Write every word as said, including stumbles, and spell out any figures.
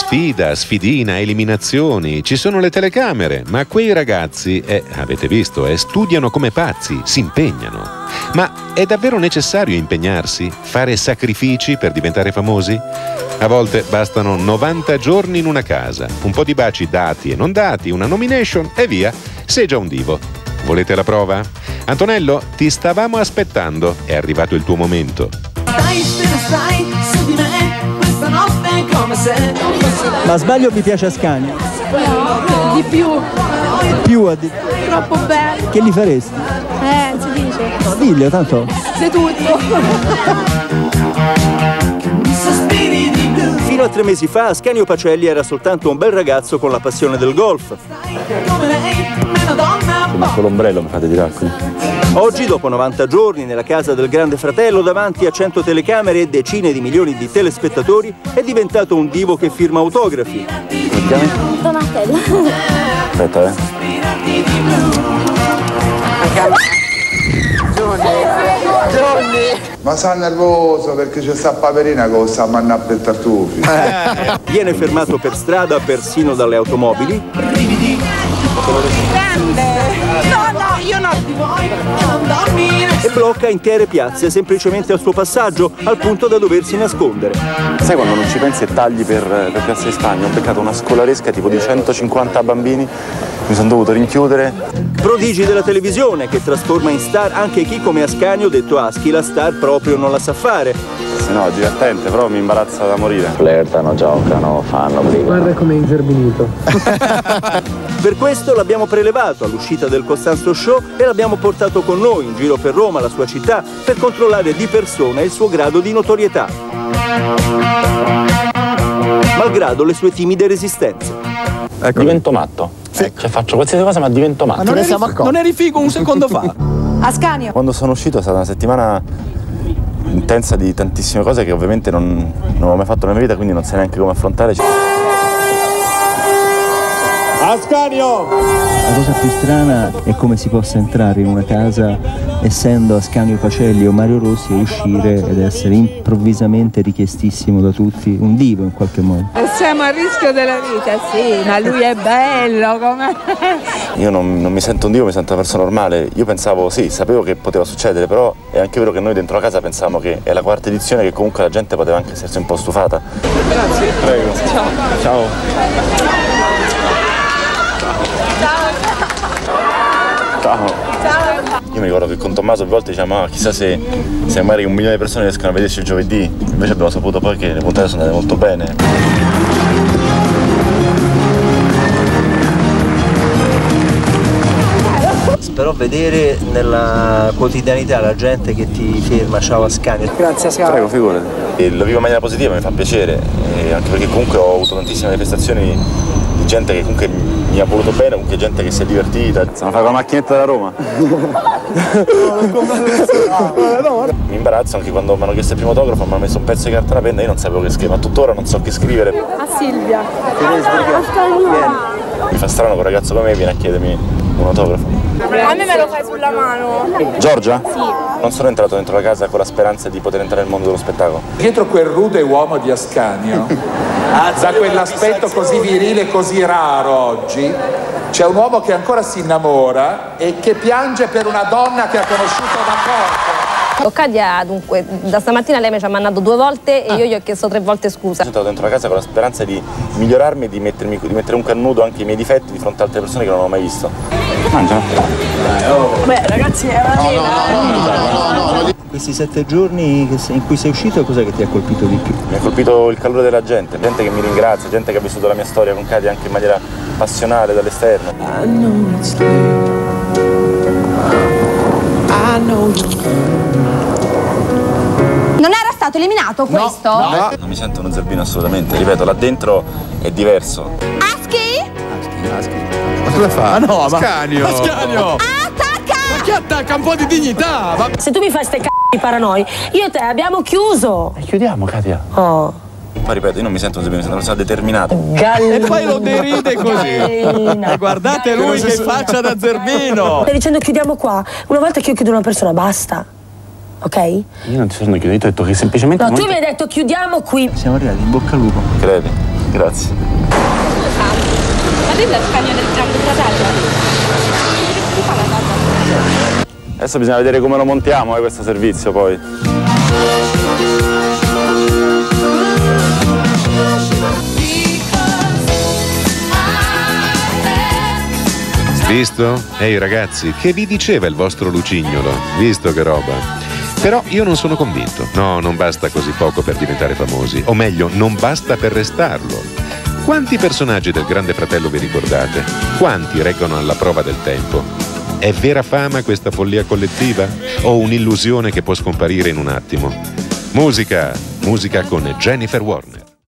sfida, sfidina, eliminazioni, ci sono le telecamere, ma quei ragazzi, eh, avete visto, eh, studiano come pazzi, si impegnano. Ma è davvero necessario impegnarsi? Fare sacrifici per diventare famosi? A volte bastano novanta giorni in una casa, un po' di baci dati e non dati, una nomination e via, sei già un divo. Volete la prova? Antonello, ti stavamo aspettando, è arrivato il tuo momento. Ma sbaglio, mi piace Ascanio? No, di più. Più a di... Troppo bello. Che gli faresti? Eh, si dice. No, diglielo, tanto. Di tutto. Fino a tre mesi fa Ascanio Pacelli era soltanto un bel ragazzo con la passione del golf. Manco l'ombrello mi fate tirare qui. Oggi, dopo novanta giorni nella casa del Grande Fratello, davanti a cento telecamere e decine di milioni di telespettatori, è diventato un divo che firma autografi. Come ti chiami? Donatella. Aspetta, eh. Johnny! Ma sa nervoso perché c'è sta paperina che sta mandando per tartufi. Viene fermato per strada persino dalle automobili. Grande! No, no, io no. E blocca intere piazze semplicemente al suo passaggio, al punto da doversi nascondere. Sai quando non ci pensi e tagli per, per Piazza di Spagna? Ho beccato una scolaresca tipo di centocinquanta bambini, mi sono dovuto rinchiudere. Prodigi della televisione che trasforma in star anche chi come Ascanio, detto Aschi, la star proprio non la sa fare. Se no, divertente, però mi imbarazza da morire. Flirtano, giocano, fanno, brigano. Guarda come è inzerbinito. Per questo l'abbiamo prelevato all'uscita del Costanzo Show e l'abbiamo portato con noi in giro per Roma, la sua città, per controllare di persona il suo grado di notorietà. Malgrado le sue timide resistenze. Ecco. Divento matto. Sì. Cioè faccio qualsiasi cosa ma divento matto. Ma non, eri, non eri figo un secondo fa? Ascanio. Quando sono uscito è stata una settimana intensa di tantissime cose che ovviamente non, non ho mai fatto nella mia vita, quindi non so neanche come affrontare. Ascanio! La cosa più strana è come si possa entrare in una casa essendo Ascanio Pacelli o Mario Rossi e uscire ed essere improvvisamente richiestissimo da tutti, un divo in qualche modo. Siamo a rischio della vita, sì, ma lui è bello come... Io non, non mi sento un divo, mi sento una persona normale. Io pensavo, sì, sapevo che poteva succedere, però è anche vero che noi dentro la casa pensavamo che è la quarta edizione, che comunque la gente poteva anche essersi un po' stufata. Grazie. Prego. Ciao. Ciao. Ciao. Ciao. Io mi ricordo che con Tommaso a volte diciamo, ah, chissà se, se magari un milione di persone riescono a vederci il giovedì. Invece abbiamo saputo poi che le puntate sono andate molto bene. Spero vedere nella quotidianità la gente che ti firma ciao Ascanio. Grazie Ascanio. Prego, figurati. E lo vivo in maniera positiva, mi fa piacere, e anche perché comunque ho avuto tantissime manifestazioni di gente che comunque mi ha voluto bene, comunque gente che si è divertita. Stiamo a fare con la macchinetta da Roma. Mi imbarazzo anche quando mi hanno chiesto il primo autografo, mi hanno messo un pezzo di carta e una penna, io non sapevo che scrivere, ma tuttora non so che scrivere. A Silvia. Mi fa strano che un ragazzo come me viene a chiedermi un autografo. A me me lo fai sulla mano. Giorgia? Sì. Non sono entrato dentro la casa con la speranza di poter entrare nel mondo dello spettacolo. Dietro quel rude uomo di Ascanio, da quell'aspetto così virile e così raro oggi, c'è un uomo che ancora si innamora e che piange per una donna che ha conosciuto da poco. Occadia, dunque, da stamattina lei mi ci ha mandato due volte e io gli ho chiesto tre volte scusa. Sono entrato dentro la casa con la speranza di migliorarmi e di, mettermi, di mettere un cannudo anche i miei difetti di fronte a altre persone che non ho mai visto. Mangia. Beh, ragazzi, è una mela. Questi sette giorni in cui sei uscito, cos'è che ti ha colpito di più? Mi ha colpito il calore della gente, gente che mi ringrazia, gente che ha vissuto la mia storia con Katia anche in maniera passionale dall'esterno. Non era stato eliminato questo? No, no. Non mi sento uno zerbino assolutamente, ripeto, là dentro è diverso. Aschi? Aschi. Ma cosa fa? Ah no, Ascanio! Ma Ascanio! Attacca! Ma che attacca? Un po' di dignità! Ma... Se tu mi fai ste c***i paranoia, io e te abbiamo chiuso! E chiudiamo, Katia. Oh. Ma ripeto, io non mi sento uno zerbino, mi sento una persona determinata. Gallina. E poi lo deride così. E guardate lui che faccia da zerbino! Stai dicendo chiudiamo qua? Una volta che io chiudo una persona, basta. Ok? Io non ti sono chiudito, ho detto che semplicemente... No, tu mi hai detto chiudiamo qui. Siamo arrivati in bocca al lupo. Credi? Grazie. Ma lei è il camion del grande fratello? Chi fa la casa? Adesso bisogna vedere come lo montiamo eh, questo servizio poi. Visto? Ehi ragazzi, che vi diceva il vostro lucignolo? Visto che roba? Però io non sono convinto. No, non basta così poco per diventare famosi. O meglio, non basta per restarlo. Quanti personaggi del Grande Fratello vi ricordate? Quanti reggono alla prova del tempo? È vera fama questa follia collettiva? O un'illusione che può scomparire in un attimo? Musica, musica con Jennifer Warner.